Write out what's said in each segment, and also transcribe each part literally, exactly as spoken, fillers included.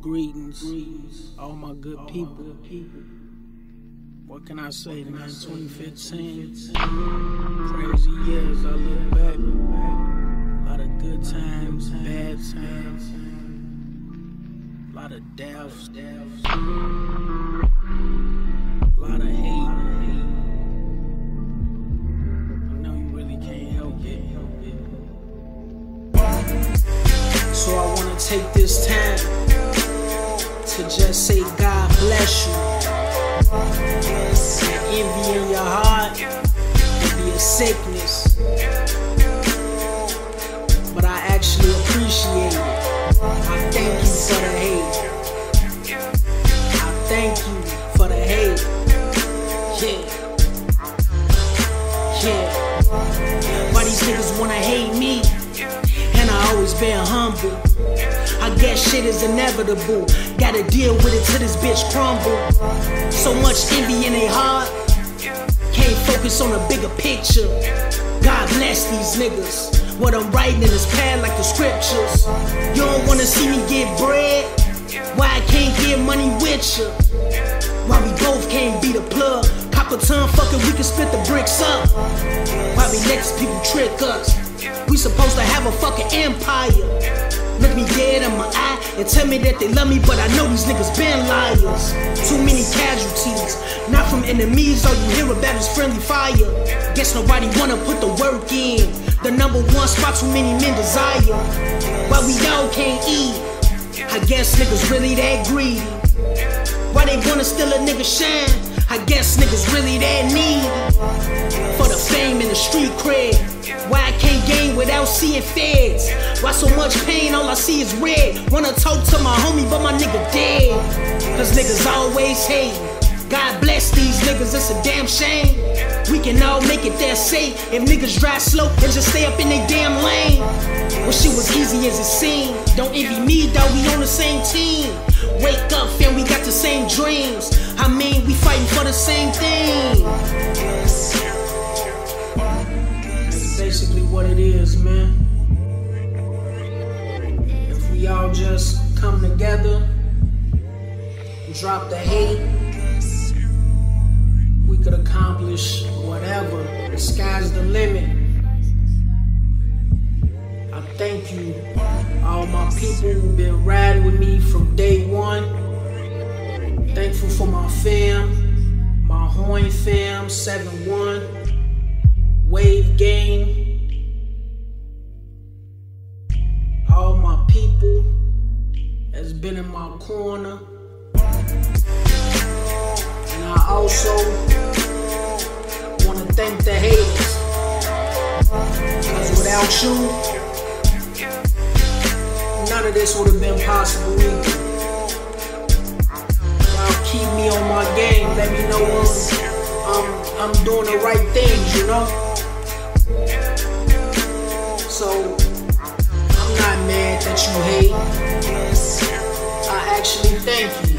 Greetings, all my good people. What can I say, man? twenty fifteen, crazy years. I look back, a lot of good times, bad times, a lot of deaths, a lot of hate. I know you really can't help it. So I wanna take this time to just say God bless you. That envy in your heart can be a sickness, but I actually appreciate it. I thank you for the hate. I thank you for the hate. Yeah, yeah. Why these niggas wanna hate me? And I always been humble. I guess shit is inevitable. Gotta deal with it till this bitch crumble. So much envy in their heart, can't focus on a bigger picture. God bless these niggas. What I'm writing in this pad like the scriptures. You don't wanna see me get bread? Why I can't get money with you? Why we both can't be the plug? Cop a ton, fucking we can split the bricks up. Why we let these people trick us? We supposed to have a fucking empire. Look me dead in my eye and tell me that they love me, but I know these niggas been liars. Too many casualties, not from enemies. All you hear about is friendly fire. Guess nobody wanna put the work in. The number one spot too many men desire. Why we all can't eat? I guess niggas really that greedy. Why they wanna steal a nigga shine? I guess niggas really that needy. For the fame and the street cred. Why I can't gain without seeing feds? Why so much pain, all I see is red? Wanna talk to my homie, but my nigga dead. Cause niggas always hate. God bless these niggas, it's a damn shame. We can all make it there safe if niggas drive slow and just stay up in they damn lane. Well, shit was easy as it seemed. Don't envy me, dawg, we on the same team. Wake up, fam, we got the same dreams. I mean, we fighting for the same thing. Basically what it is, man. If we all just come together, drop the hate, we could accomplish whatever. The sky's the limit. I thank you, all my people who've been riding with me from day one. Thankful for my fam, my Hoyne fam, seven one. Wave Gang, all my people that's been in my corner, and I also want to thank the haters, because without you, none of this would have been possible either. Y'all keep me on my game, let me know when I'm, I'm doing the right things, you know? So, I'm not mad that you hate. I actually thank you.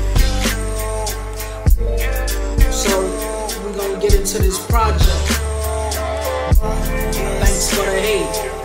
So, we're gonna get into this project. Thanks for the hate.